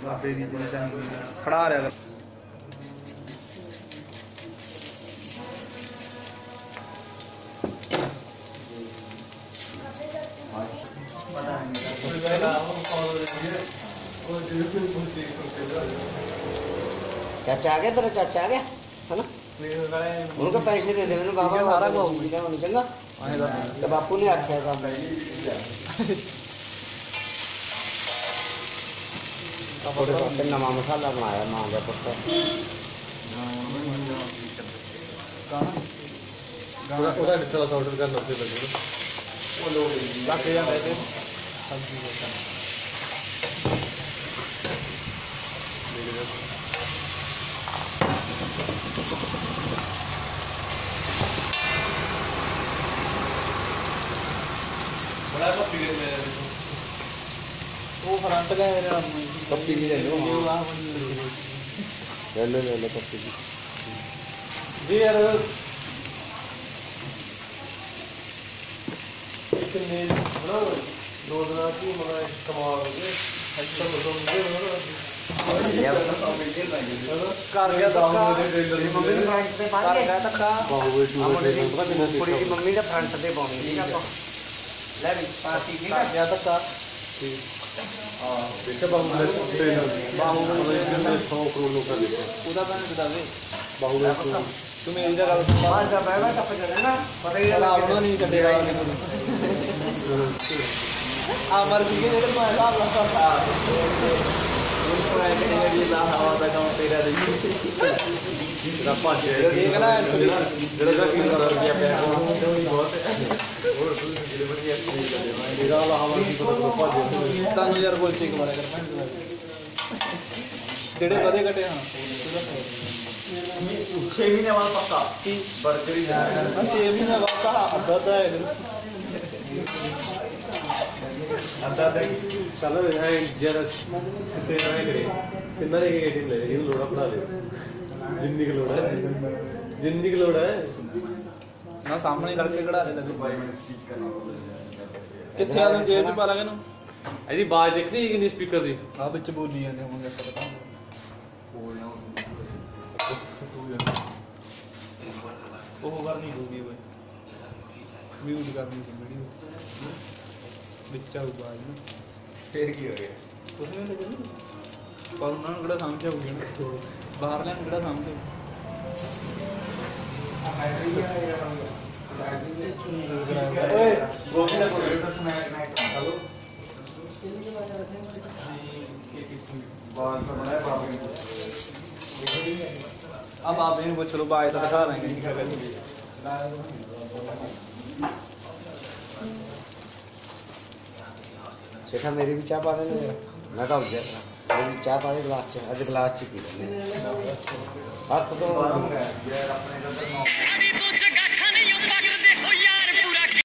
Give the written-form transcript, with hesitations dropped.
बाबे दी खड़ा रहा चाचा आ गया तेरा चाचा आ गया है ना उनको पैसे दे दे मैंने बाबा सारा चंगा तो बापू ने आख्या था नवा मसाला बनाया मां का पुत्र ऑर्डर करना वो फ्रंट का पप्पी की ले लो पप्पी की जी यार कितने दो दिन की मतलब कमाल हो गए अच्छा कर गया मम्मी का फ्रंट से पानी ठीक है ले भी पार्टी ठीक है गया तक देखा बाहुबली 100 करोड़ लोग का देखा पूरा बना बता दे बाहुबली तू मेरी जगह बाहर जा बैठा टप जाने ना पता ही रावण नहीं कटेगा अमर जी के मेरे पास आप लगा था उसको ऐसे नहीं ला हवा तक हम तेरा देखिए रप्पा है ये कहना है जरा का किन कर दिया पे बहुत है और डिलीवरी है मेरा वाला हवा की तो रप्पा दे तानु यार बोल चेक मारा कर तेरे बड़े कटे हां 6 महीने वाला पक्का बर्गरी है 6 महीने बाद का आता है आता है चलो है जरा कितने ना करे कितना एक एटीएम ले इन लोड़ा पड़ा ले जिंदगी की लोड़ा है जिंदगी की लोड़ा है ना सामने करके खड़ा दे लगे किथे आ तुम जेब च पा लागे ना ਇਹਦੀ ਆਵਾਜ਼ ਦੇਖਣੀ ਕਿ ਨਹੀਂ ਸਪੀਕਰ ਦੀ ਆ ਵਿੱਚ ਬੋਲੀ ਜਾਂਦੇ ਹੋਣਗੇ ਪਤਾ ਉਹ ਕਰਨੀ ਹੋਊਗੀ ਓਏ ਮਿਊਟ ਕਰਨੀ ਸੀ ਵੀਡੀਓ ਵਿੱਚ ਆਊਗਾ ਨਾ फिर की हो गया ਕੁਛ ਨਹੀਂ ਲੱਗਦਾ ਪਰ ਉਹਨਾਂ ਨੂੰ ਕਿਹੜਾ ਸਮਝ ਆਊਗੀ ਨਾ ਬਾਹਰ ਲੈਣ ਕਿਹੜਾ ਸਮਝ ਆਊ ओए गोभी का प्रोडक्ट स्नैक हेलो बाल तो बड़ा है बाप अब आप इनको पूछ लो बाय तो दिखा देंगे सेठा मेरी भी चाय पा देना मैं तो गया मेरी चाय पा दे गिलास च आज गिलास च पी हाथ तो